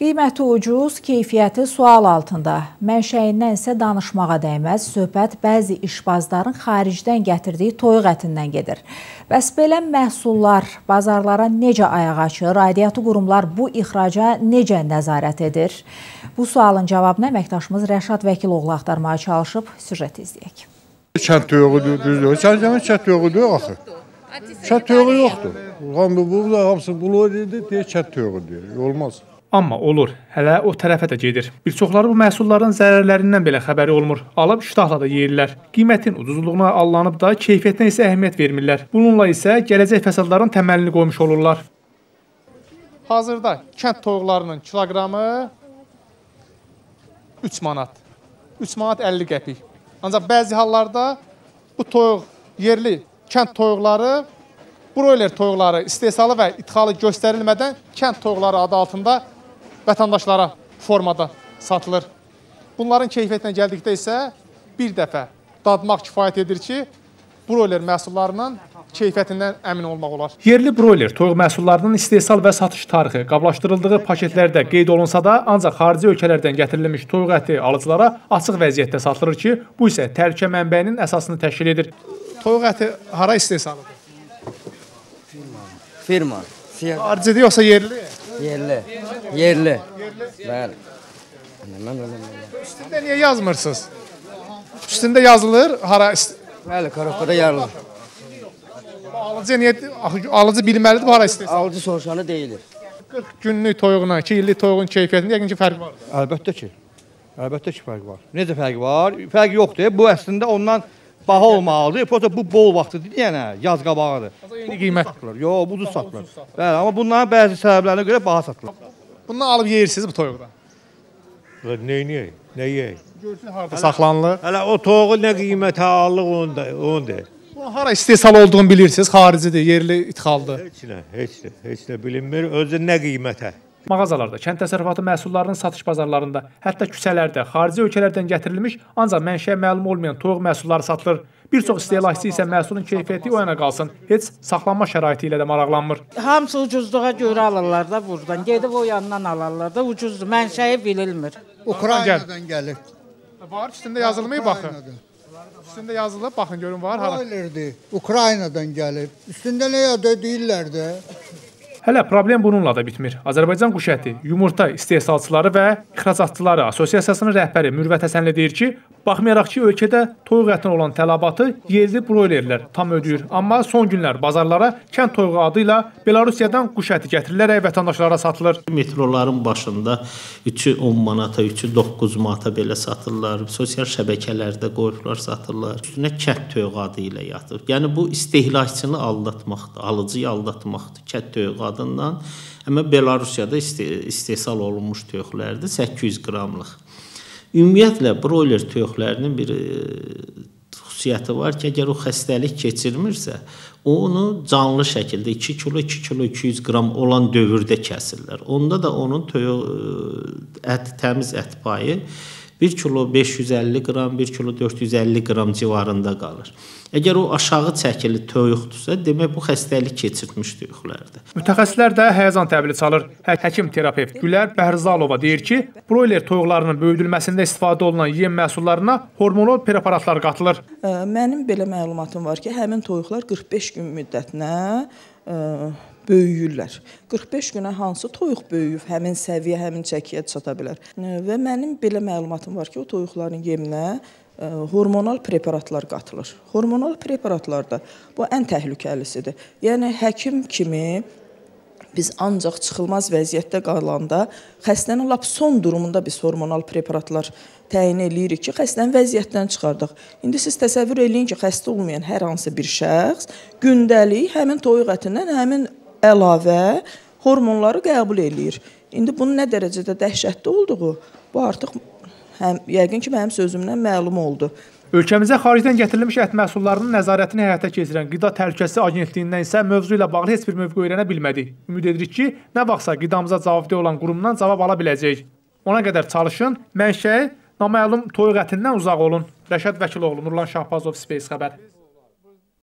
Qiyməti ucuz, keyfiyyəti sual altında. Mənşəyindən isə danışmağa dəyməz. Söhbət bəzi işbazların xaricdən gətirdiyi toyuq ətindən gedir. Bəs belə məhsullar bazarlara necə ayaq açır? Aidiyyatı qurumlar bu ixraca necə nəzarət edir? Bu sualın cavabını əməkdaşımız Rəşad Vəkiloğlu axtarmaya çalışıb. Süjeti izləyək. Kənd toyuğudur, düzdür. Səncəmin kənd toyuğudur axı. Kənd toyuğu yoxdur. Bu da hamısı bunu deyir, kənd toyuğu deyir. Olmaz. Amma olur, hələ o tərəfə də gedir. Bir çoxları bu məhsulların zərərlərindən belə xəbəri olmur. Alıb iştahla da yeyirlər. Qiymətin ucuzluğuna allanıb da keyfiyyətinə isə əhəmiyyət vermirlər. Bununla isə gələcək fəsadların təməlini qoymuş olurlar. Hazırda kənd toyuqlarının kiloqramı 3 manat. 3 manat 50 qəpik. Ancaq bəzi hallarda bu toyuq yerli kənd toyuqları broiler toyuqları istehsalı və idxalı göstərilmədən kənd toyuqları adı altında vətəndaşlara formada satılır. Bunların keyfiyyətinə gəldikdə isə bir dəfə dadmaq kifayət edir ki, broiler məhsullarının keyfiyyətindən əmin olmaq olar. Yerli broiler toyuq məhsullarının istehsal və satış tarixi qablaşdırıldığı paketlərdə qeyd olunsa da, ancaq xarici ölkələrdən gətirilmiş toyuq əti alıcılara açıq vəziyyətdə satılır ki, bu isə təhlükə mənbəyinin əsasını təşkil edir. Toyuq əti hara istehsalıdır? Firma. Xaricidir yoxsa yerli? Yerli. Bəli. Üstündə niyə yazmırsınız? Üstündə yazılır, hara? Bəli, korobkada yazılır. Alıcı bilməlidir, hara istəyirsən? Alıcı soruşanı deyilir. 40 günlük toyuğuna, 2 illik toyuğun keyfiyyətində yəqin ki, fərq var. Əlbəttə ki, fərq var. Necə fərq var? Fərq yoxdur. Bu əslində ondan baha olmalıdır. Prosta bu bol vaxtıdır, yəni yaz qabağıdır. Eyni qiymət. Yox, ucuz satılır. Bəli, amma bunların bəzi səbəblərinə görə baha satılır. Bundan alıb yeyirsiniz bu toyuqdan? Nə yeyək? Görürsünüz harada saxlanılır. Hələ o toyuğun nə qiymətə alıq onu deyil. Bunun hara istehsal olduğunu bilirsiniz, xaricidir, yerli idxaldır. Heç nə bilinmir, özü nə qiymətə. Mağazalarda, kənd təsərrüfatı məhsullarının satış bazarlarında, hətta küçələrdə, xarici ölkələrdən gətirilmiş, ancaq mənşəyə məlum olmayan toyuq məhsulları satılır. Bir çox istehlakçı isə məhsulun keyfiyyəti o yana qalsın, heç saxlanma şəraiti ilə də maraqlanmır. Hamısı ucuzluğa görə alırlar da buradan, gedib o yandan alırlar da ucuzdur, mənşəyi bilinmir. Ukraynadan gəlir. Var, üstündə yazılmayı baxın. Üstündə yazılıb, baxın görün var. Ukraynadan gəlir. Üstündə nə yazdı deyirlər də. Hələ problem bununla da bitmir. Azərbaycan Quş Əti, Yumurta istehsalçıları və ixracatçıları Assosiasiyasının rəhbəri Mürvət Həsənli deyir ki, baxmayaraq ki, ölkədə toyuq ətinə olan tələbatı yerli broilerlər tam ödəyir. Amma son günlər bazarlara kənd toyuğu adı ilə Belarusiyadan quş əti gətirilərək vətəndaşlara satılır. Metroların başında 3'ü 10 manata, 3'ü 9 manata belə satırlar. Sosial şəbəkələrdə qoyublar satırlar. Üstünə kənd toyuğu adı ilə yatır. Yəni bu istehlakçını aldatmaqdır, alıcıyı aldatmaqdır kənd toyuğu adından. Amma Belarusiyada istehsal olunmuş toyuqlardır, 800 qramlıq. Ümumiyyətlə, broiler toyuqlarının bir xüsusiyyəti var ki, əgər o xəstəlik keçirmirsə, onu canlı şəkildə 2 kilo, 2 kilo, 200 qram olan dövrdə kəsirlər. Onda da onun təmiz ət payı 1 kilo 550 qram, 1 kilo 450 qram civarında qalır. Əgər o aşağı çəkili toyuqdursa, demək bu xəstəlik keçirmiş toyuqlardır. Mütəxəssislər də həyəcan təbili çalır. Həkim terapevt Gülər Bəhrzalova deyir ki, broiler toyuqlarının böyüdülməsində istifadə olunan yem məhsullarına hormonal preparatlar qatılır. Mənim belə məlumatım var ki, həmin toyuqlar 45 gün müddətinə böyüyürlər. 45 günə hansı toyuq böyüyüb, həmin səviyyə, həmin çəkiyə çata bilər. Və mənim belə məlumatım var ki, o toyuqların yeminə hormonal preparatlar qatılır. Hormonal preparatlar da bu ən təhlükəlisidir. Yəni, həkim kimi biz ancaq çıxılmaz vəziyyətdə qalanda xəstənin lap son durumunda biz hormonal preparatlar təyin eləyirik ki, xəstəni vəziyyətdən çıxardıq. İndi siz təsəvvür eləyin ki, xəstə olmayan hər hansı bir şəxs gündəlik həmin toyuq ətindən həmin əlavə hormonları qəbul eləyir. İndi bunun nə dərəcədə dəhşətli olduğu, bu artıq yəqin ki, mənim sözümdən məlum oldu. Ölkəmizə xaricdən gətirilmiş ət məhsullarının nəzarətini həyata keçirən Qida Təhlükəsizliyi Agentliyindən isə mövzu ilə bağlı heç bir mövqe öyrənə bilmədik. Ümid edirik ki, nə vaxtsa qidamıza cavabdeh olan qurumdan cavab ala biləcəyik. Ona qədər çalışın, mənşəyi naməlum toyuq ətindən uzaq olun. Rəşad Vəkiloğlu, Nurlan Şahbazov, Space xəbər.